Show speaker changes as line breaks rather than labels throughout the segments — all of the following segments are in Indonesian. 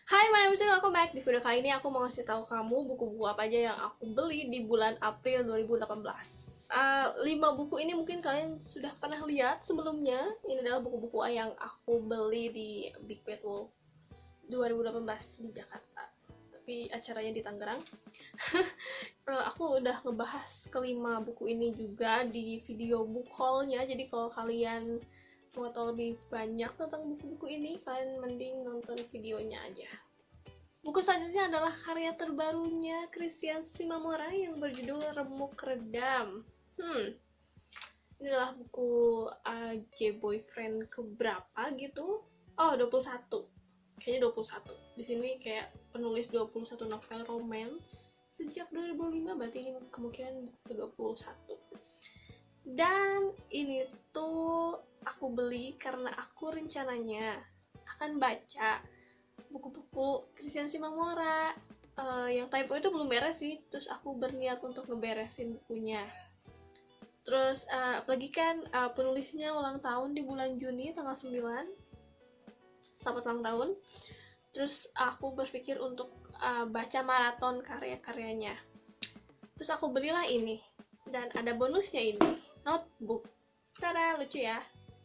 Hai, my name is Nurul. Welcome back. Di video kali ini aku mau ngasih tahu kamu buku-buku apa aja yang aku beli di bulan April 2018. 5 buku ini mungkin kalian sudah pernah lihat sebelumnya. Ini adalah buku-buku yang aku beli di Big Bad Wolf 2018 di Jakarta. Tapi acaranya di Tangerang. Aku udah ngebahas kelima buku ini juga di video book haul-nya. Jadi kalau kalian mau tahu lebih banyak tentang buku-buku ini, kalian mending nonton videonya aja. Buku selanjutnya adalah karya terbarunya Christian Simamora yang berjudul Remuk Redam. Ini adalah buku J-Boyfriend keberapa gitu. Oh, 21. Kayaknya 21. Di sini kayak penulis 21 novel romance sejak 2005, berarti ini kemungkinan ke-21. Dan ini tuh aku beli karena aku rencananya akan baca buku-buku Christian Simamora. Yang typo itu belum beres sih, terus aku berniat untuk ngeberesin bukunya. Terus apalagi kan penulisnya ulang tahun di bulan Juni tanggal 9. Selamat ulang tahun. Terus aku berpikir untuk baca maraton karya-karyanya. Terus aku belilah ini. Dan ada bonusnya ini, notebook. Tada, lucu ya.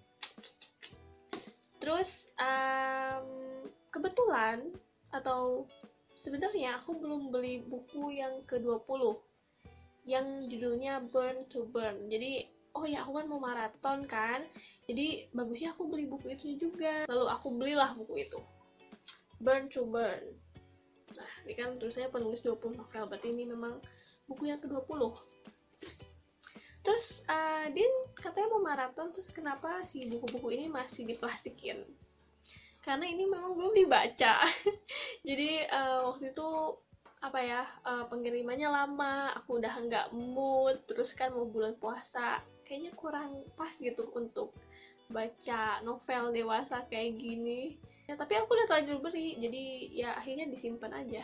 Terus kebetulan atau sebenarnya aku belum beli buku yang ke-20 yang judulnya Burn to Burn. Jadi oh ya, aku kan mau maraton kan, jadi bagusnya aku beli buku itu juga. Lalu aku belilah buku itu, Burn to Burn. Nah, ini kan tulisannya penulis 20 novel, berarti ini memang buku yang ke-20. Terus Din katanya mau maraton, terus kenapa sih buku-buku ini masih diplastikin? Karena ini memang belum dibaca. Jadi waktu itu pengirimannya lama, aku udah nggak mood, terus kan mau bulan puasa, kayaknya kurang pas gitu untuk baca novel dewasa kayak gini ya. Tapi aku udah terlanjur beli, jadi ya akhirnya disimpan aja.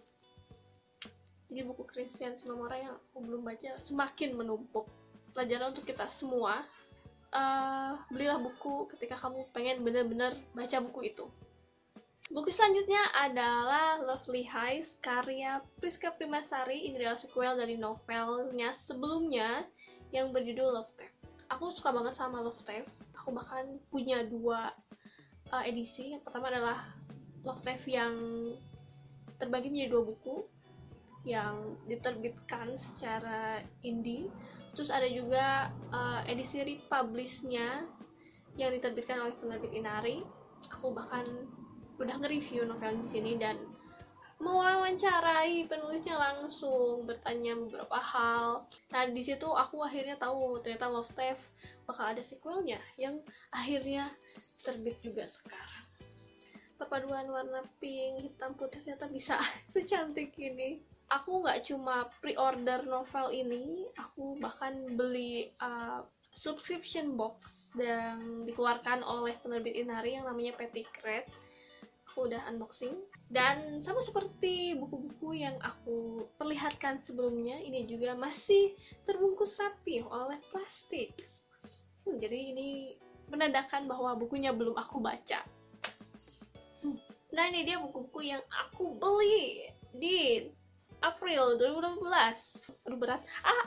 Jadi buku Christian Simamora yang aku belum baca semakin menumpuk. Pelajaran untuk kita semua, belilah buku ketika kamu pengen bener-bener baca buku itu. Buku selanjutnya adalah Lovely Highs karya Priska Primasari. Ini adalah sequel dari novelnya sebelumnya yang berjudul Love Theft. Aku suka banget sama Love Theft. Aku bahkan punya 2 edisi. Yang pertama adalah Love Theft yang terbagi menjadi 2 buku yang diterbitkan secara indie. Terus ada juga edisi republish-nya yang diterbitkan oleh penerbit Inari. Aku bahkan udah nge-review novel di sini dan mewawancarai penulisnya langsung, bertanya beberapa hal. Nah, di situ aku akhirnya tahu ternyata Love Theft bakal ada sequelnya yang akhirnya terbit juga sekarang. Perpaduan warna pink, hitam, putih ternyata bisa secantik ini. Aku nggak cuma pre-order novel ini, aku bahkan beli subscription box yang dikeluarkan oleh penerbit Inari yang namanya Petitcret. Aku udah unboxing, dan sama seperti buku-buku yang aku perlihatkan sebelumnya, ini juga masih terbungkus rapi oleh plastik. Jadi ini menandakan bahwa bukunya belum aku baca. Nah, ini dia buku-buku yang aku beli di April 2018. Aduh, berat.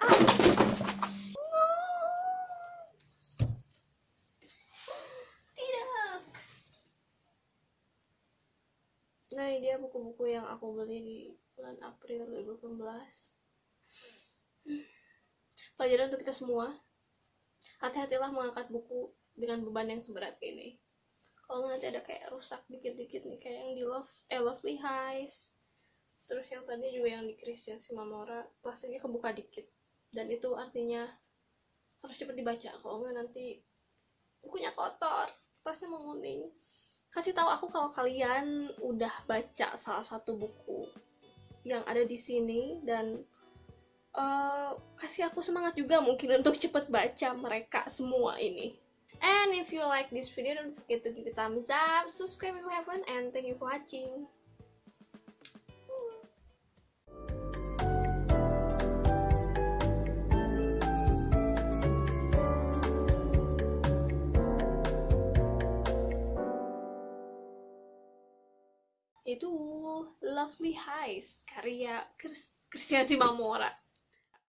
Nah, ini dia buku-buku yang aku beli di bulan April 2018. Pelajaran untuk kita semua, hati-hatilah mengangkat buku dengan beban yang seberat ini. Kalau nanti ada kayak rusak dikit-dikit nih, kayak yang di Lovely Highs. Terus yang tadi juga yang di Christian Simamora, plastiknya kebuka dikit. Dan itu artinya harus cepat dibaca, kalau nggak nanti bukunya kotor, kertasnya menguning. Kasih tahu aku kalau kalian udah baca salah satu buku yang ada di sini, dan kasih aku semangat juga mungkin untuk cepet baca mereka semua ini. And if you like this video, don't forget to give it a thumbs up, subscribe if you haven't, and thank you for watching. yaitu Lovely Heights karya Christian Shimamura.